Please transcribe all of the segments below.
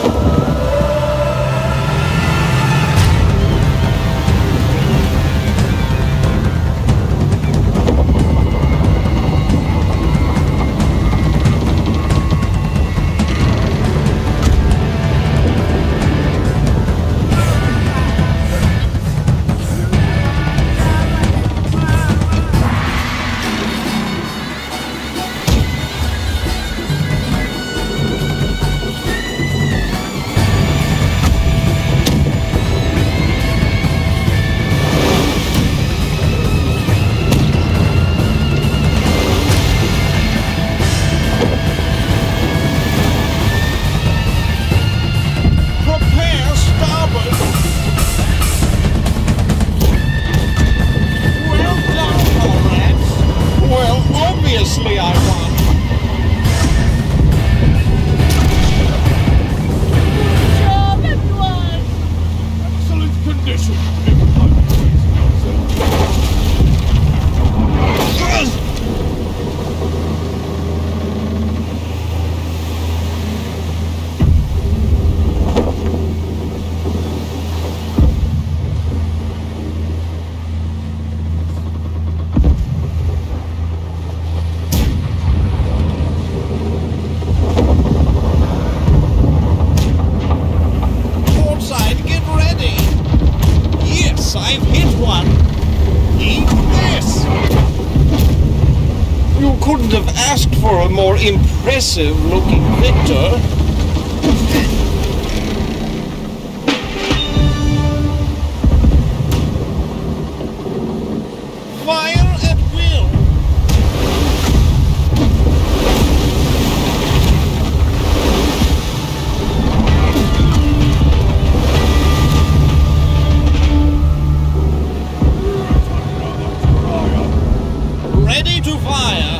Obviously I won. Good job, everyone! Excellent condition. I've hit one. Eat this. You couldn't have asked for a more impressive looking victor. Fire at will. Ready to fire.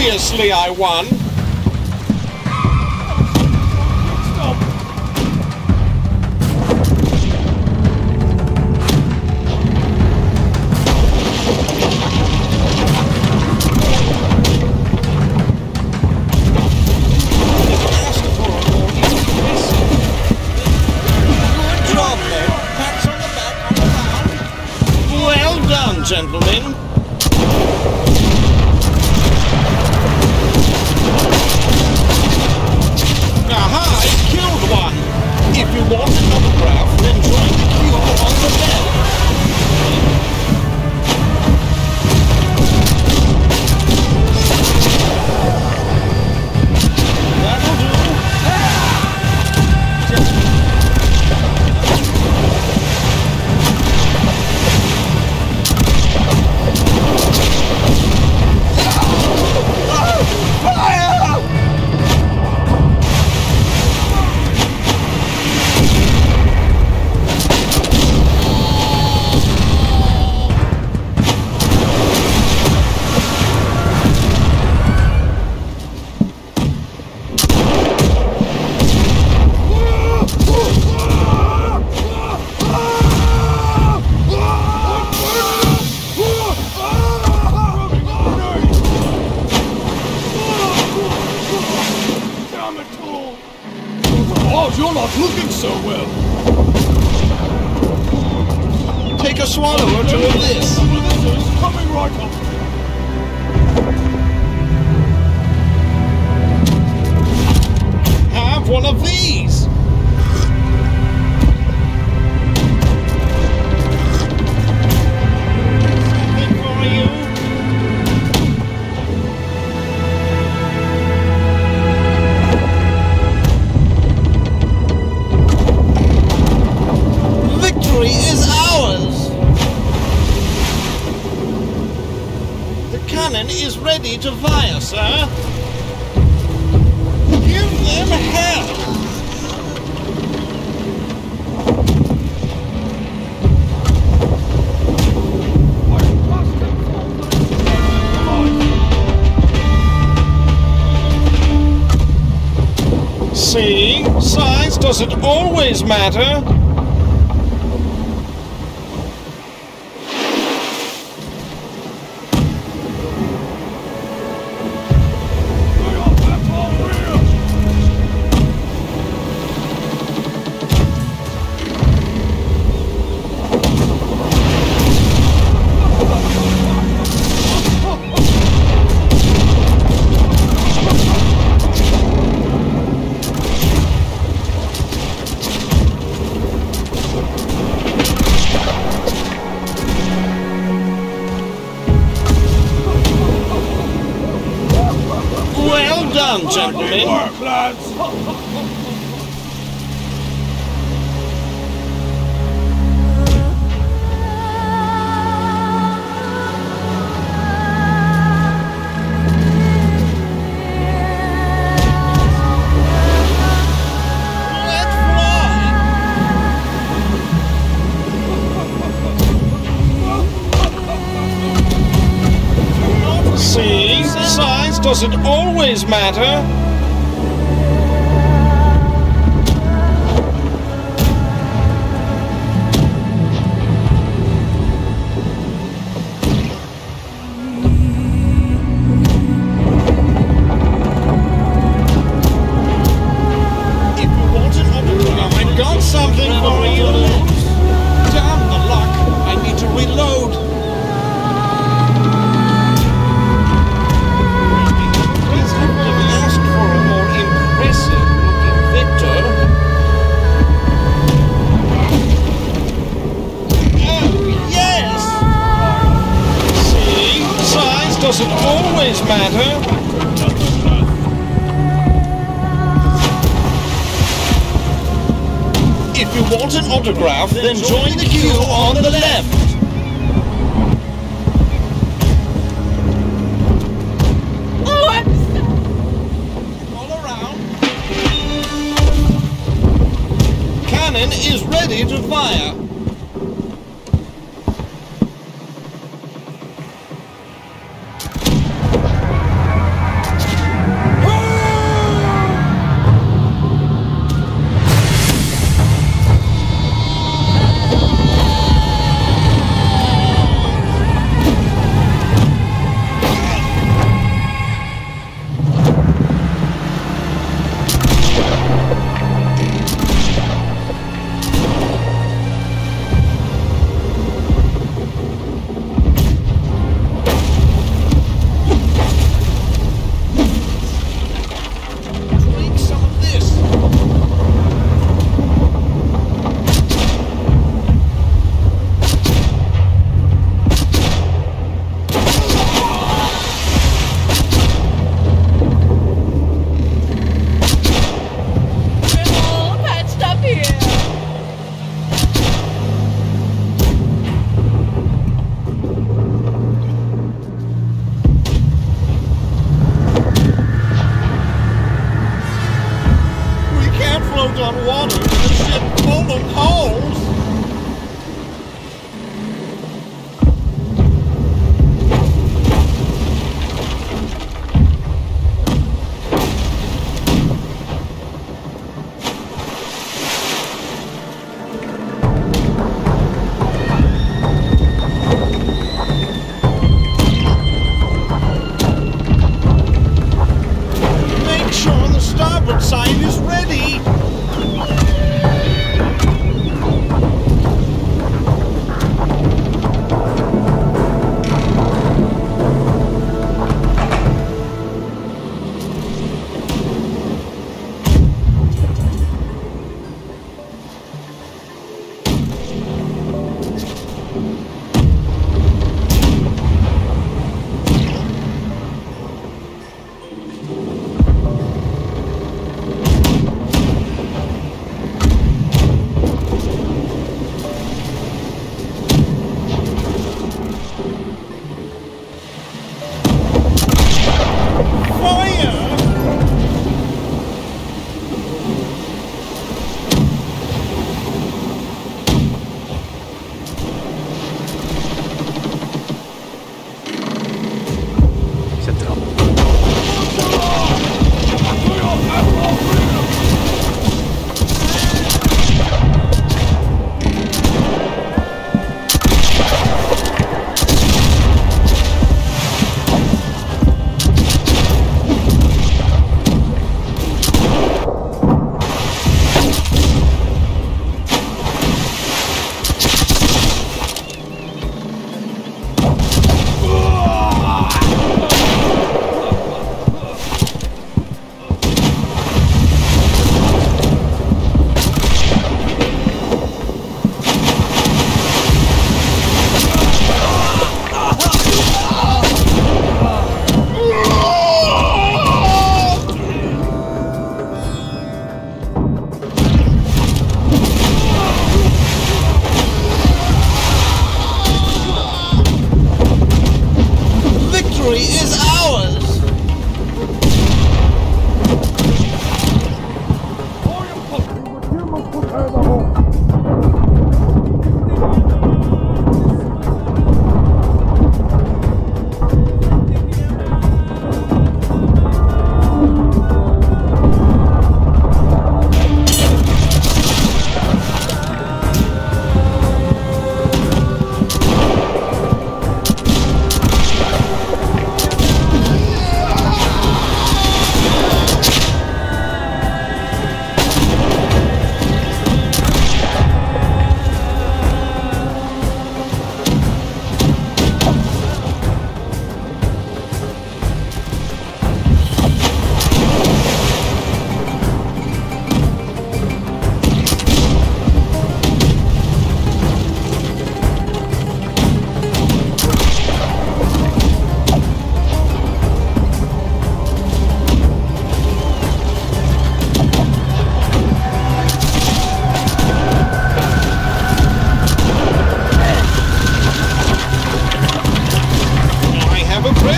Obviously I won. Stop. Asked for a more impressive. Good job, then. Pats on the back on the round. Well done, gentlemen. Aha! I killed one! If you want an autograph, then join the queue on the left. That'll do. Oh, you're not looking so well. Take a swallow or two of this. Coming right up. Have one of these. Something for you. Victory is ours. The cannon is ready to fire, sir. Give them hell! See? Size doesn't always matter. Well done, gentlemen. Good work, lads. Let's fly! See? Size doesn't always matter. If you want an autograph, I got something for you. Damn the luck! I need to reload. Asked for a more impressive looking victor. Oh, yes! See? Size doesn't always matter. If you want an autograph, then join the queue on the left. Oh, I'm so... All around. Cannon is ready to fire.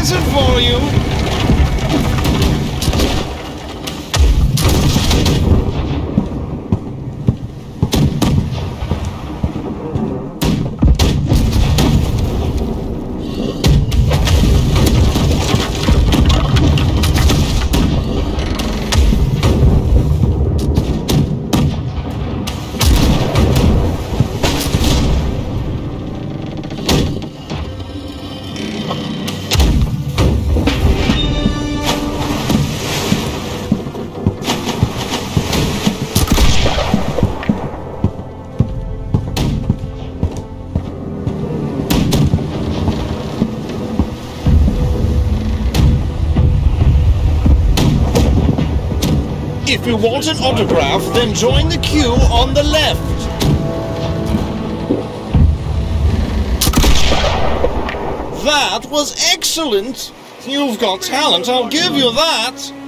present for you. If you want an autograph, then join the queue on the left. That was excellent! You've got talent, I'll give you that!